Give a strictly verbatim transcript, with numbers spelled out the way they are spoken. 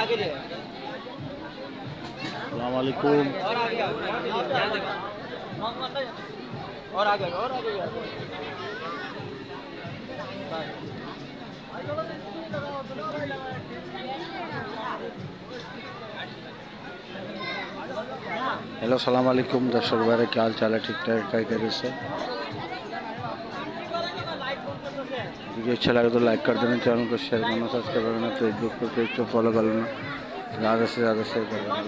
अस्सलाम वालेकुम। और आगे और आगे हेलो अस्सलाम वालेकुम दर्शक भाई, क्या हाल चाल है? ठीक ठाक क्या करे से वीडियो अच्छा लगे तो लाइक कर देना, चैनल को शेयर करना, सब्सक्राइब करना, फेसबुक पर पेज को फॉलो कर लेना, ज़्यादा से ज़्यादा शेयर कर देना।